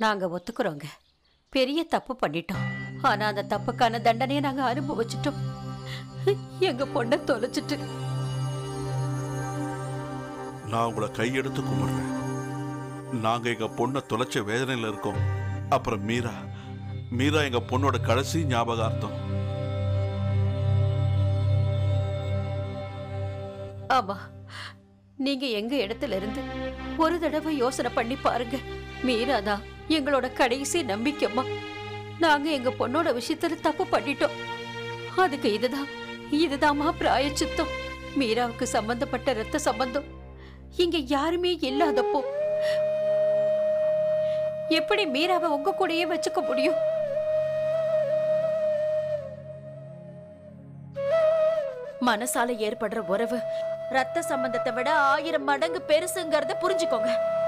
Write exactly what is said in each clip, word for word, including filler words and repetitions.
நாங்க ஒத்துக்கிறோங்க, பெரிய தப்பு பண்ணிட்டோம். ஆனா அந்த தப்புக்கான தண்டனையை நாங்க அனுபவிச்சிட்டோம். எங்க பொண்ணை தொலைச்சிட்டு. நான் உங்களை கையெடுத்து கும்பிடுறேன். நாங்க எங்க பொண்ணை தொலைச்ச வேதனையில இருக்கோம். அப்புறம் மீரா மீரா எங்க பொண்ணோட கடைசி ஞாபகார்த்தம். ஆமா, நீங்க எங்க இடத்துல இருந்து ஒரு தடவை யோசனை பண்ணி பாருங்க. மீராதான் எங்களோட கடைசி நம்பிக்கைமா. நாங்க எங்க பொண்ணோட விஷயத்துல தப்பு பண்ணிட்டோம். அதுக்கு இதுதான் இதுதாமா பிராயச்சித்தம். மீராவுக்கு சம்பந்தப்பட்ட ரத்த சம்பந்தம் இங்க யாருமே இல்லாதப்போ எப்படி மீராவை உங்க கூடயே வச்சுக்க முடியும்? மனசால ஏற்படுற உறவு ரத்த சம்பந்தத்தை விட ஆயிரம் மடங்கு பெருசுங்கறத புரிஞ்சுக்கோங்க.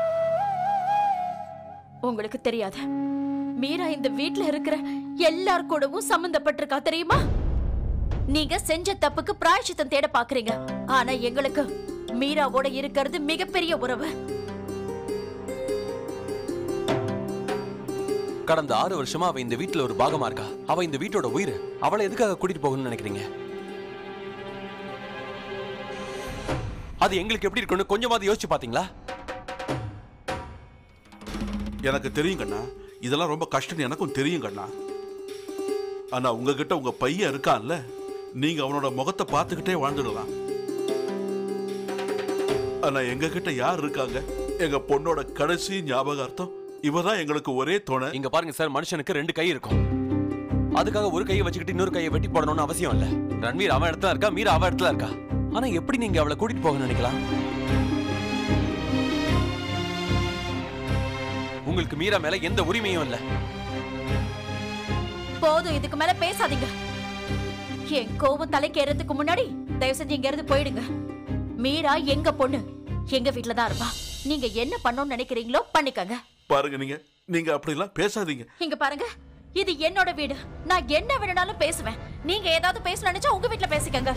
உங்களுக்கு தெரியாது, மீரா இந்த வீட்ல இருக்கிற எல்லார் கூடவும் சம்பந்தப்பட்டிருக்கா தெரியுமா? நீங்க செஞ்ச தப்புக்கு பிராயச்சித்தம் தேட பாக்குறீங்க. ஆனா எங்களுக்கு மீராவோட இருக்கிறது மிகப்பெரிய உறவு. கடந்த ஆறு வருஷமா அவ இந்த வீட்டுல ஒரு பாகமா இருக்கா. அவ இந்த வீட்டோட உயிர். அவளை எதுக்காக கூட்டிட்டு போகணும்னு நினைக்கிறீங்க? அது எங்களுக்கு எப்படி இருக்குன்னு கொஞ்சமாவது யோசிச்சு பாத்தீங்களா? எனக்கு தெரியும் கண்ணா, இதெல்லாம் ரொம்ப கஷ்டம் எனக்கும் தெரியும் கண்ணா. ஆனா உங்ககிட்ட உங்க பையன் இருக்கான்ல, நீங்க அவனோட முகத்தை பார்த்துக்கிட்டே வாழ்ந்துடலாம். ஆனா எங்க கிட்ட யார் இருக்காங்க? எங்க பொண்ணோட கடைசி ஞாபகார்த்தம் இவதான் எங்களுக்கு ஒரே துணை. இங்க பாருங்க சார், மனுஷனுக்கு ரெண்டு கை இருக்கும். அதுக்காக ஒரு கையை வச்சுக்கிட்டு இன்னொரு கையை வெட்டி போடணும்னு அவசியம் இல்ல. ரன்வீர் அவன் இடத்துல இருக்கா, மீரா அவன் இடத்துல இருக்கா. ஆனா எப்படி நீங்க அவளை கூட்டிட்டு போகணும்னு நினைக்கலாம்? உங்களுக்கு மீரா மேல எந்த உரிமையும் இல்ல. போதும், இதுக்கு மேல பேசாதீங்க. என் கோவம் தலைக்கு ஏறதுக்கு முன்னாடி தயவு செஞ்சு இங்க இருந்து போயிடுங்க. மீரா எங்க பொண்ணு, எங்க வீட்டுல தான் இருப்பா. நீங்க என்ன பண்ணணும்னு நினைக்கிறீங்களோ பண்ணிக்கங்க. பாருங்க, நீங்க நீங்க அப்படி எல்லாம் பேசாதீங்க. இங்க பாருங்க, இது என்னோட வீடு. நான் என்ன வேணும்னாலும் பேசுவேன். நீங்க ஏதாவது பேச நினைச்சா உங்க வீட்டுல பேசிக்கங்க.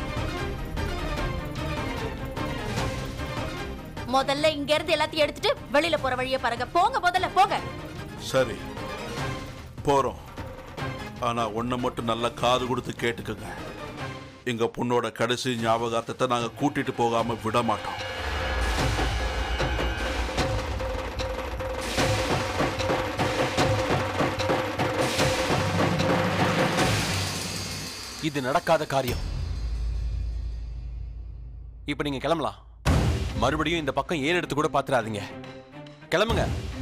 முதல்ல இங்க இருந்து எல்லாத்தையும் எடுத்துட்டு வெளியில போற வழியை பாருங்க. போங்க, முதல்ல போங்க. சரி, போறோம். ஆனா ஒண்ணு மட்டும் நல்லா காது கொடுத்து கேட்டுக்கங்க. எங்க பொண்ணோட கடைசி ஞாபகார்த்தத்தை நாங்க கூட்டிட்டு போகாம விட மாட்டோம். இது நடக்காத காரியம். இப்ப நீங்க கிளம்பலாம். மறுபடியும் இந்த பக்கம் ஏன் எடுத்து கூட பாத்துறாதீங்க. கிளம்புங்க.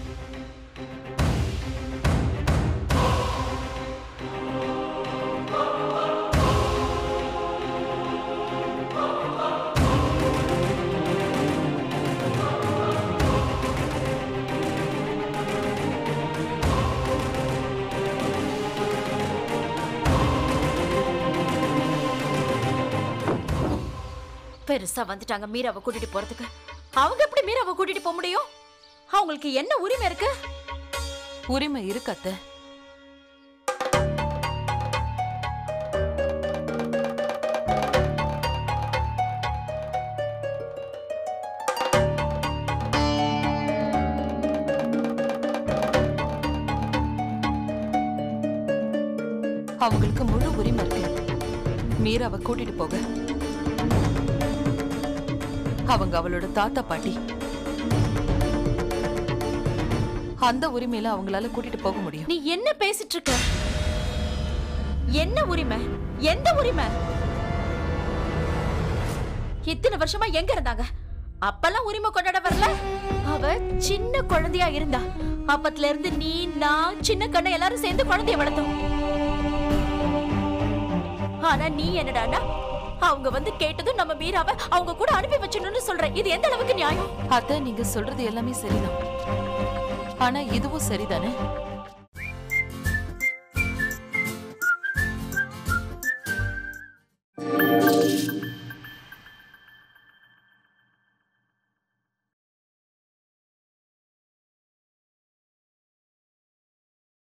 பெருசா வந்துட்டாங்க மீராவை கூட்டிட்டு போறதுக்கு. அவங்க எப்படி மீராவை கூட்டிட்டு போக முடியும்? அவங்களுக்கு என்ன உரிமை இருக்கு? உரிமை இருக்கு அத்தை. அவங்களுக்கு முழு உரிமை இருக்கு மீராவை கூட்டிட்டு போக. அவங்க அவளோட தாத்தா பாட்டி. அந்த உரிமையில அவங்களால கூட்டிட்டு போக முடியும். நீ என்ன பேசிட்டு இருக்க? என்ன உரிமை? எந்த உரிமை? இத்தனை வருஷமா எங்க இருந்தாங்க? அப்பெல்லாம் உரிமை கொண்டாட வரல. அவ சின்ன குழந்தையா இருந்தா. அப்பத்துல இருந்து நீ, நான், சின்ன கண்ண எல்லாரும் சேர்ந்து குழந்தைய வளர்த்தோம். ஆனா நீ என்னடானா அவங்க வந்து கேட்டதும் நம்ம மீராவை அவங்க கூட அனுப்பி வச்சணும்னு சொல்ற. இது எந்த அளவுக்கு நியாயம்? அத்தை, நீங்க சொல்றது எல்லாமே சரிதான். ஆனா இதுவும் சரிதானே?